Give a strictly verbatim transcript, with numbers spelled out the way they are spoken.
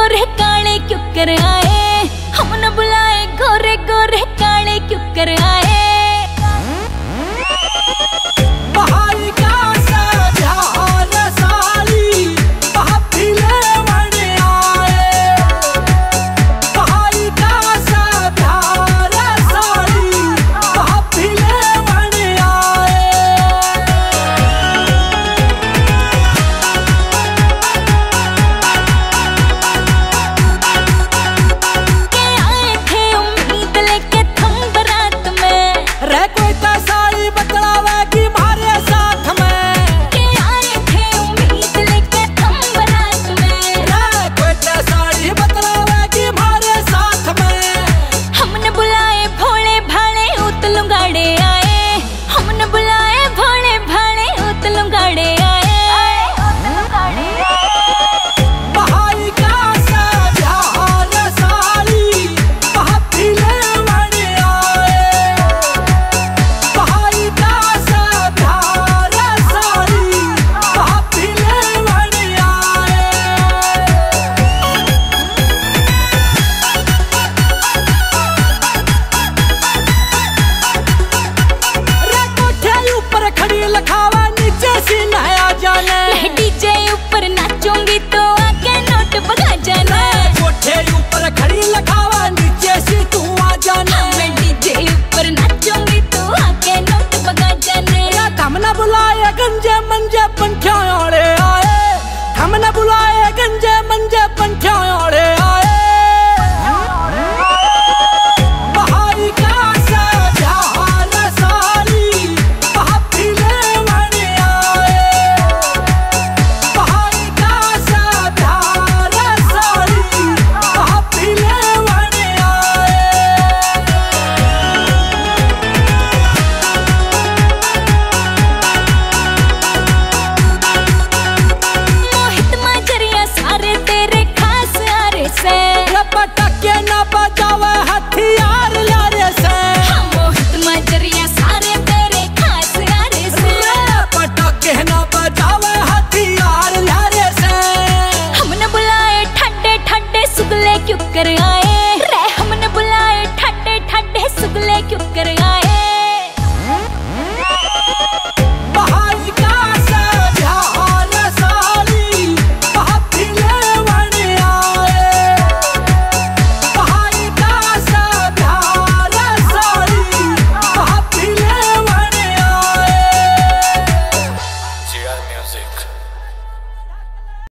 गोरे काले क्यों कर आए, हम न बुलाए गोरे गोरे काले क्यों कर आए। गंजे मंजे पंठ्या आले आए, हमने बुलाए गंजे मंजे पंठ्या आले आए। बहाई का सा ध्यान साली महफिले बने आए, बहाई का सा ध्यान साली महफिले बने आए। पटाके ना बजावे हथियार लारे से, मोहित मजरिया सारे तेरे खास यारे से। पटाके ना बजावे हथियार लारे से। हमने बुलाए ठंडे ठंडे सुगले क्यों कर आए रे, हमने बुलाए ठंडे ठंडे सुगले क्यों कर आए। Music.